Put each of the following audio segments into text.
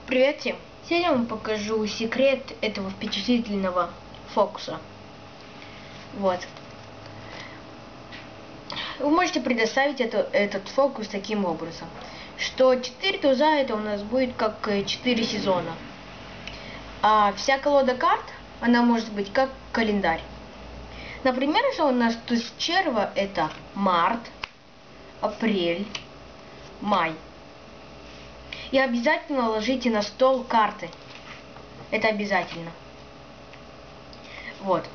Привет всем! Сегодня я вам покажу секрет этого впечатлительного фокуса. Вот. Вы можете предоставить этот фокус таким образом, что 4 туза это у нас будет как 4 сезона. А вся колода карт, она может быть как календарь. Например, если у нас туз черва это март, апрель, май. И обязательно ложите на стол карты. Это обязательно. Вот.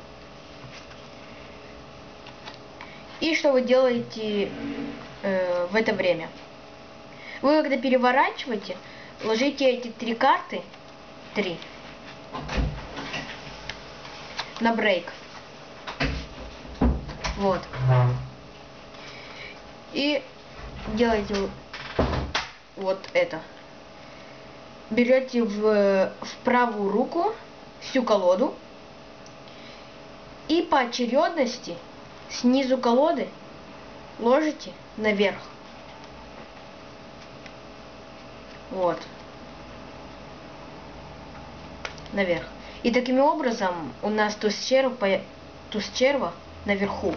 И что вы делаете в это время? Вы когда переворачиваете, ложите эти 3 карты, 3, на брейк. Вот. И делаете вот это. Берете в правую руку всю колоду и по очередности снизу колоды ложите наверх. Вот. Наверх. И таким образом у нас туз черва наверху.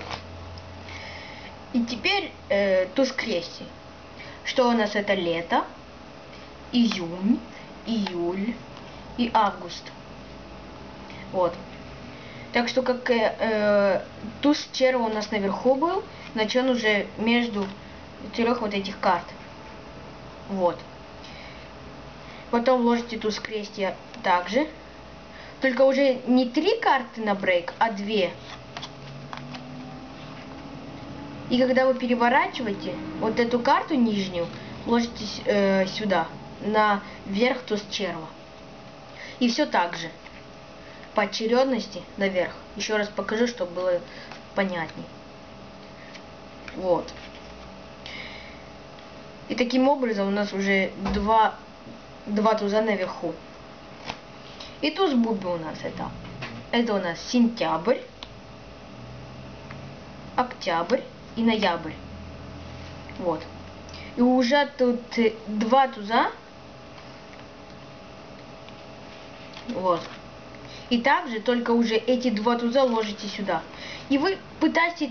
И теперь туз крести. Что у нас это лето, июнь, июль и август. Вот. Так что как туз черва у нас наверху был, значит он уже между 4 вот этих карт. Вот. Потом ложите туз крестия также. Только уже не 3 карты на брейк, а 2. И когда вы переворачиваете вот эту карту нижнюю, ложите сюда, на верх туз черва. И все так же. По очередности наверх. Еще раз покажу, чтобы было понятней. Вот. И таким образом у нас уже два туза наверху. И туз бубы у нас это у нас сентябрь, октябрь и ноябрь. Вот. И уже тут 2 туза. Вот. И также только уже эти 2 туза ложите сюда. И вы пытаетесь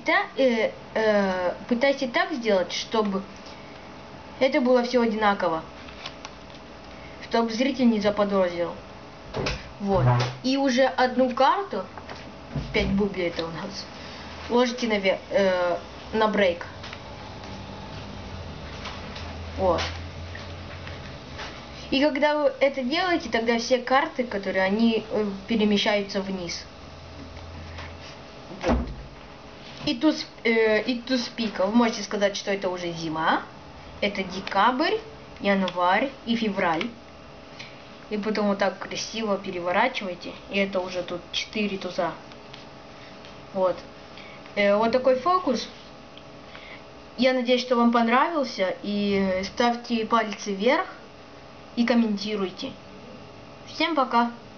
так сделать, чтобы это было все одинаково. Чтобы зритель не заподозрил. Вот. И уже одну карту, 5 бубли это у нас, ложите на брейк. Вот. И когда вы это делаете, тогда все карты, которые они перемещаются вниз. Вот. И туз пика. Вы можете сказать, что это уже зима. Это декабрь, январь и февраль. И потом вот так красиво переворачиваете. И это уже тут 4 туза. Вот. Вот такой фокус. Я надеюсь, что вам понравился. И ставьте пальцы вверх. И комментируйте. Всем пока!